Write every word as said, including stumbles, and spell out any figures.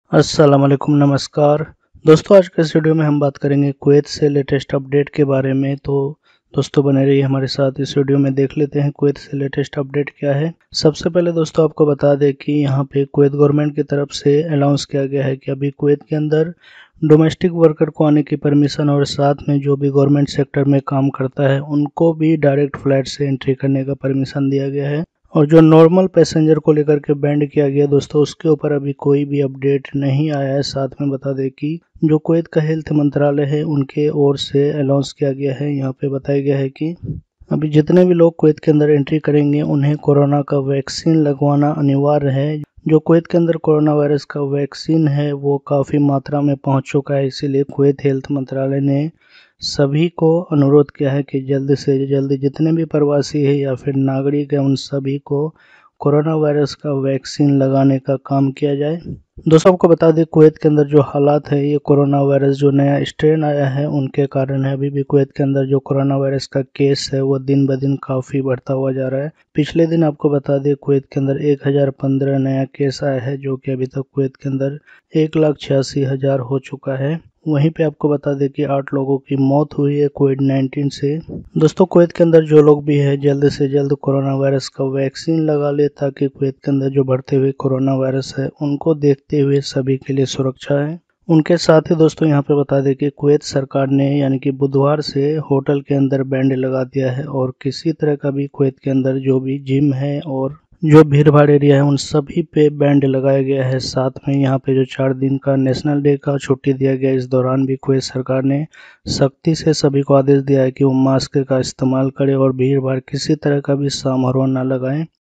अस्सलाम वालेकुम, नमस्कार दोस्तों। आज के इस वीडियो में हम बात करेंगे कुवैत से लेटेस्ट अपडेट के बारे में। तो दोस्तों बने रहिए हमारे साथ। इस वीडियो में देख लेते हैं कुवैत से लेटेस्ट अपडेट क्या है। सबसे पहले दोस्तों आपको बता दें कि यहाँ पे कुवैत गवर्नमेंट की तरफ से अनाउंस किया गया है कि अभी कुवैत के अंदर डोमेस्टिक वर्कर को आने की परमिशन और साथ में जो भी गवर्नमेंट सेक्टर में काम करता है उनको भी डायरेक्ट फ्लाइट से एंट्री करने का परमिशन दिया गया है। और जो नॉर्मल पैसेंजर को लेकर के बैंड किया गया दोस्तों, उसके ऊपर अभी कोई भी अपडेट नहीं आया है। साथ में बता दें कि जो कुवैत का हेल्थ मंत्रालय है उनके ओर से अनाउंस किया गया है। यहाँ पे बताया गया है कि अभी जितने भी लोग कुवैत के अंदर एंट्री करेंगे उन्हें कोरोना का वैक्सीन लगवाना अनिवार्य है। जो कुवैत के अंदर कोरोना वायरस का वैक्सीन है वो काफ़ी मात्रा में पहुंच चुका है, इसीलिए कुवैत हेल्थ मंत्रालय ने सभी को अनुरोध किया है कि जल्द से जल्द जितने भी प्रवासी है या फिर नागरिक है उन सभी को कोरोना वायरस का वैक्सीन लगाने का काम किया जाए। दोस्तों आपको बता दें कुवैत के अंदर जो हालात है, ये कोरोना वायरस जो नया स्ट्रेन आया है उनके कारण है। अभी भी कुवैत के अंदर जो कोरोना वायरस का केस है वो दिन ब दिन काफ़ी बढ़ता हुआ जा रहा है। पिछले दिन आपको बता दें कुवैत के अंदर एक हज़ार पंद्रह नया केस आया है, जो कि अभी तक कुवैत के अंदर एक लाख छियासी हज़ार हो चुका है। वहीं पे आपको बता दें कि आठ लोगों की मौत हुई है कोविड नाइन्टीन से। दोस्तों कुवैत के अंदर जो लोग भी है जल्द से जल्द कोरोना वायरस का वैक्सीन लगा ले, ताकि कुवैत के अंदर जो बढ़ते हुए कोरोना वायरस है उनको देखते हुए सभी के लिए सुरक्षा है। उनके साथ ही दोस्तों यहाँ पे बता दें कि कुवैत सरकार ने यानी कि बुधवार से होटल के अंदर बैंड लगा दिया है और किसी तरह का भी कुवैत के अंदर जो भी जिम है और जो भीड़ भाड़ एरिया है उन सभी पे बैंड लगाया गया है। साथ में यहाँ पे जो चार दिन का नेशनल डे का छुट्टी दिया गया है, इस दौरान भी कुवैत सरकार ने सख्ती से सभी को आदेश दिया है कि वो मास्क का इस्तेमाल करें और भीड़ भाड़ किसी तरह का भी समारोह न लगाएं।